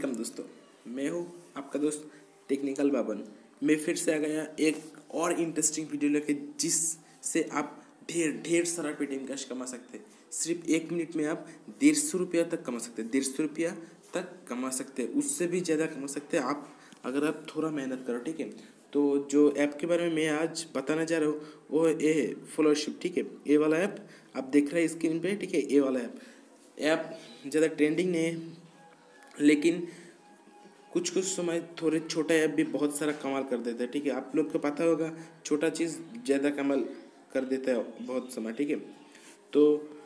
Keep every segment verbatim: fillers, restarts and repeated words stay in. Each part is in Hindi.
वेलकम दोस्तों, मैं हूँ आपका दोस्त टेक्निकल बाबन। मैं फिर से आ गया एक और इंटरेस्टिंग वीडियो लेके, जिससे आप ढेर ढेर सारा पेटीएम कैश कमा सकते हैं। सिर्फ एक मिनट में आप डेढ़ सौ रुपया तक कमा सकते हैं डेढ़ सौ रुपया तक कमा सकते हैं उससे भी ज़्यादा कमा सकते हैं आप, अगर आप थोड़ा मेहनत करो। ठीक है, तो जो ऐप के बारे में मैं आज बताना चाह रहा हूँ वो ये है फॉलोशिप। ठीक है, ये वाला ऐप आप देख रहे हैं स्क्रीन पे। ठीक है, ये वाला ऐप ऐप ज़्यादा ट्रेंडिंग नहीं है, लेकिन कुछ कुछ समय थोड़े छोटा ऐप भी बहुत सारा कमाल कर देता है। ठीक है, आप लोग को पता होगा छोटा चीज़ ज़्यादा कमाल कर देता है बहुत समय। ठीक है, तो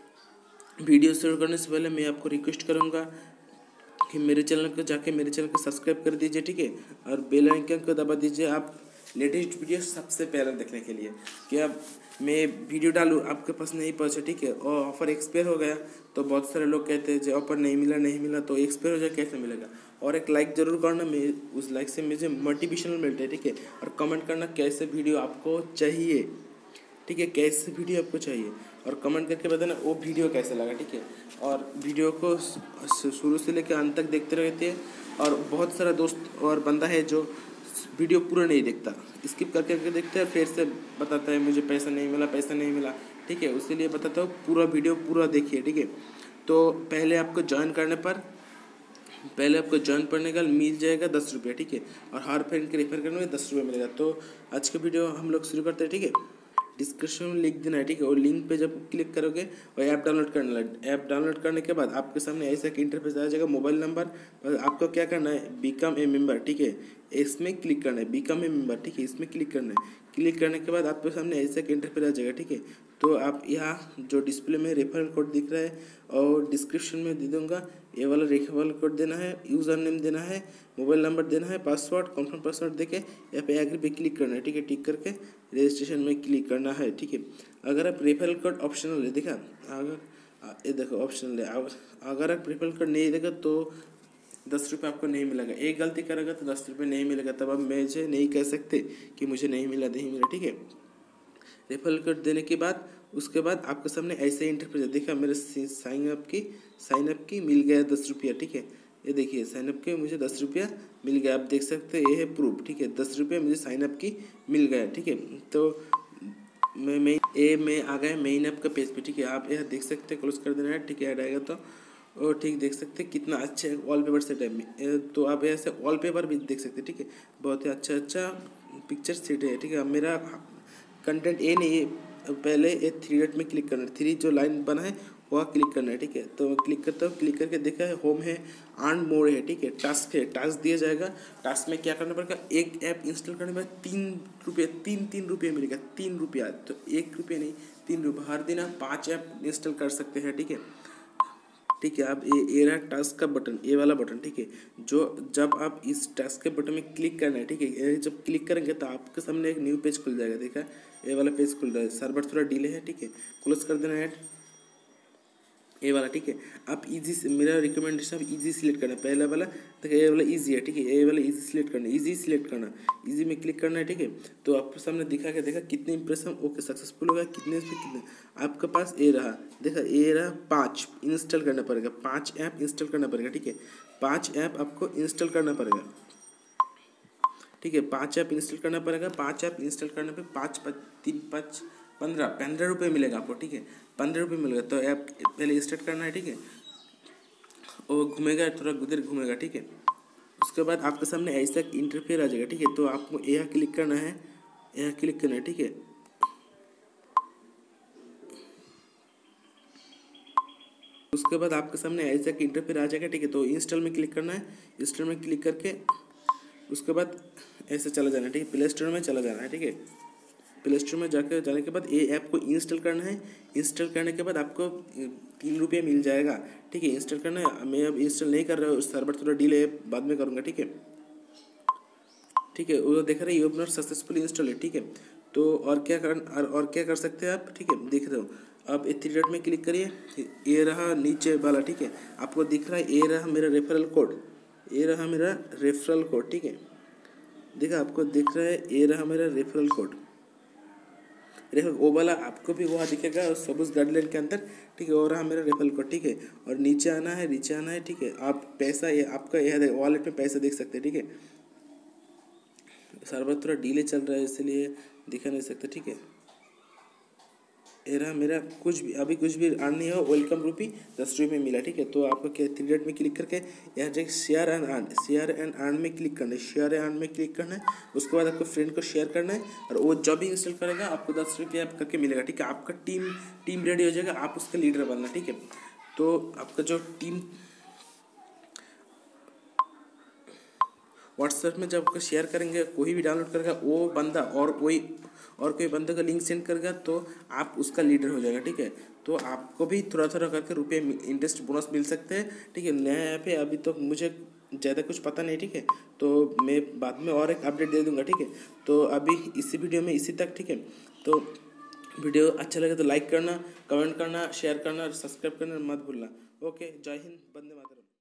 वीडियो शुरू करने से पहले मैं आपको रिक्वेस्ट करूँगा कि मेरे चैनल को जाके मेरे चैनल को सब्सक्राइब कर दीजिए। ठीक है, और बेल आइकन को दबा दीजिए आप लेटेस्ट वीडियो सबसे पहले देखने के लिए। कि अब मैं वीडियो डालूँ आपके पास नहीं पहुँचे। ठीक है, और ऑफ़र एक्सपायर हो गया तो बहुत सारे लोग कहते हैं जो ऑफर नहीं मिला नहीं मिला तो एक्सपायर हो जाए कैसे मिलेगा। और एक लाइक ज़रूर करना, मैं उस लाइक से मुझे मोटिवेशनल मिलता है। ठीक है, और कमेंट करना कैसे वीडियो आपको चाहिए। ठीक है, कैसे वीडियो आपको चाहिए और कमेंट करके बताना वो वीडियो कैसे लगा। ठीक है, और वीडियो को शुरू से लेकर अंत तक देखते रहते हैं। और बहुत सारा दोस्त और बंदा है जो वीडियो पूरा नहीं देखता, स्किप करके करके देखते हैं, फिर से बताता है मुझे पैसा नहीं मिला पैसा नहीं मिला। ठीक है, उसीलिए बताता हूँ पूरा वीडियो पूरा देखिए। ठीक है, तो पहले आपको ज्वाइन करने पर पहले आपको ज्वाइन करने का मिल जाएगा दस रुपये। ठीक है, और हर फ्रेंड के रेफर करने में दस रुपये मिलेगा। तो आज का वीडियो हम लोग शुरू करते हैं। ठीक है, डिस्क्रिप्शन में लिंक देना है। ठीक है, और लिंक पे जब क्लिक करोगे और ऐप डाउनलोड करना है। ऐप डाउनलोड करने के बाद आपके सामने ऐसा एक इंटरफेस आ जाएगा। मोबाइल नंबर और आपको क्या करना है, बिकम ए मेंबर। ठीक है, इसमें क्लिक करना है, बिकम ए मेंबर। ठीक है, इसमें क्लिक करना है। क्लिक करने के बाद आपके सामने ऐसा एक इंटरफेस आ जाएगा। ठीक है, तो आप यहाँ जो डिस्प्ले में रेफरल कोड दिख रहा है और डिस्क्रिप्शन में दे दूँगा, ये वाला रेफरल कोड देना है, यूज़र नेम देना है, मोबाइल नंबर देना है, पासवर्ड कन्फर्म पासवर्ड देके यहाँ पे एग्री पे क्लिक करना है। ठीक है, टिक करके रजिस्ट्रेशन में क्लिक करना है। ठीक है, अगर आप रेफरल कोड ऑप्शनल है, देखा अगर ये देखो ऑप्शनल है, अगर आप रेफरल कोड नहीं देगा तो दस रुपये आपको नहीं मिलेगा। एक गलती करेगा तो दस रुपये नहीं मिलेगा, तब आप मुझे नहीं कह सकते कि मुझे नहीं मिला नहीं मिला। ठीक है, रेफरल कोड देने के बाद उसके बाद आपके सामने ऐसे इंटरफेस है। देखा मेरे साइन अप की साइन अप की मिल गया दस रुपया। ठीक है, ये देखिए साइन अप के मुझे दस रुपया मिल गया, आप देख सकते हैं, ये है प्रूफ। ठीक है, दस रुपये मुझे साइन अप की मिल गया। ठीक है, तो मैं मैं ए मैं आ गया मेन ऐप का पेज पे। ठीक है, आप यह देख सकते हैं, क्लोज कर देना है। ठीक है, ऐड आएगा तो और ठीक देख सकते हैं कितना अच्छा वॉलपेपर सेट है। तो आप ऐसे वॉलपेपर भी देख सकते हैं। ठीक है, बहुत ही अच्छा अच्छा पिक्चर सेट है। ठीक है, अब मेरा कंटेंट ए नहीं है, पहले ये थ्री डॉट में क्लिक करना है, थ्री जो लाइन बना है वह क्लिक करना है। ठीक है, तो मैं क्लिक करता हूँ, क्लिक करके देखा है होम है, अर्न मोर है। ठीक है, टास्क है, टास्क दिया जाएगा। टास्क में क्या करना पड़ेगा, एक ऐप इंस्टॉल करने में तीन रुपये तीन तीन रुपये मिलेगा, तीन रुपया तो एक रुपये नहीं तीन रुपये। हर दिन आप पाँच ऐप इंस्टॉल कर सकते हैं। ठीक है, ठीक है, आप ये ये रहा टास्क का बटन, ये वाला बटन। ठीक है, जो जब आप इस टास्क के बटन में क्लिक करना है। ठीक है, जब क्लिक करेंगे तो आपके सामने एक न्यू पेज खुल जाएगा। देखा ये वाला पेज खुल रहा है, सर्वर थोड़ा डिले है। ठीक है, क्लोज कर देना है ये वाला। ठीक है, आप इजी से, मेरा रिकमेंडेशन आप इजी सिलेक्ट करना है, पहला वाला देखिए ये वाला इजी है। ठीक है, ये वाला इजी सिलेक्ट करना है, इजी सिलेक्ट करना, इजी में क्लिक करना है। ठीक है, तो आपके सामने दिखा के देखा कितने इंप्रेशन ओके सक्सेसफुल होगा, कितने पे कितने आपके पास ये रहा। देखा ये रहा पाँच इंस्टॉल करना पड़ेगा, पाँच ऐप इंस्टॉल करना पड़ेगा। ठीक है, पाँच ऐप आपको इंस्टॉल करना पड़ेगा। ठीक है, पाँच ऐप इंस्टॉल करना पड़ेगा। पाँच ऐप इंस्टॉल करने पे पाँच पाँच तीन पाँच पंद्रह पंद्रह रुपये मिलेगा आपको। ठीक है, पंद्रह रुपये मिलेगा। तो ऐप पहले स्टार्ट करना है। ठीक है, वो घूमेगा थोड़ा उधर घूमेगा। ठीक है, उसके बाद आपके सामने ऐसा इंटरफेयर आ जाएगा। ठीक है, तो आपको यहाँ क्लिक करना है, यहाँ क्लिक करना है। ठीक है, उसके बाद आपके सामने ऐसा इंटरफेयर आ जाएगा। ठीक है, तो इंस्टॉल में क्लिक करना है, इंस्टॉल में क्लिक करके उसके बाद ऐसे चला जाना है। ठीक है, प्ले स्टोर में चला जाना है। ठीक है, प्ले स्टोर में जाकर जाने के बाद ये ऐप को इंस्टॉल करना है। इंस्टॉल करने के बाद आपको तीन रुपये मिल जाएगा। ठीक है, इंस्टॉल करना है, मैं अब इंस्टॉल नहीं कर रहा हूँ, सर्वर थोड़ा डिले है, बाद में करूँगा। ठीक है, ठीक है, वो देख रहे हैं ये अपना सक्सेसफुल इंस्टॉल है। ठीक है, तो और क्या कर और, और क्या कर सकते हैं आप। ठीक है, देख रहे हो, अब थ्री डॉट में क्लिक करिए, ये रहा नीचे वाला। ठीक है, आपको दिख रहा है ये रहा मेरा रेफरल कोड, ये रहा मेरा रेफरल कोड। ठीक है, देखा आपको दिख रहा है ये रहा मेरा रेफरल कोड, रेफर वो वाला आपको भी वहाँ दिखेगा सबूज गाइडलाइन के अंदर, ठीक है। और रहा मेरा रेफर कोड, ठीक है। और नीचे आना है, नीचे आना है, ठीक है। आप पैसा ये आपका यह वॉलेट में पैसा देख सकते हैं, ठीक है। सर्वर थोड़ा डिले चल रहा है इसलिए दिखा नहीं सकता, ठीक है। ये रहा मेरा कुछ भी अभी कुछ भी अर्न नहीं हो, वेलकम रूपी दस रुपये में मिला, ठीक है। तो आपको क्या थ्री डॉट में क्लिक करके यहाँ जो share and earn, share and earn में क्लिक करना है, शेयर एंड अर्न में क्लिक करना है। उसके बाद आपको फ्रेंड को शेयर करना है और वो जब भी इंस्टॉल करेगा आपको दस रुपये करके मिलेगा, ठीक है। आपका टीम टीम रेडी हो जाएगा, आप उसका लीडर बनना, ठीक है। तो आपका जो टीम व्हाट्सएप में जब आपको शेयर करेंगे, कोई भी डाउनलोड करेगा वो बंदा और कोई और कोई बंदे का लिंक सेंड करेगा तो आप उसका लीडर हो जाएगा, ठीक है। तो आपको भी थोड़ा थोड़ा करके रुपये इंटरेस्ट बोनस मिल सकते हैं, ठीक है। नया ऐप है, अभी तो मुझे ज़्यादा कुछ पता नहीं, ठीक है। तो मैं बाद में और एक अपडेट दे दूंगा, ठीक है। तो अभी इसी वीडियो में इसी तक, ठीक है। तो वीडियो अच्छा लगे तो लाइक करना, कमेंट करना, शेयर करना और सब्सक्राइब करना मत भूलना। ओके, जय हिंद, वंदे मातरम।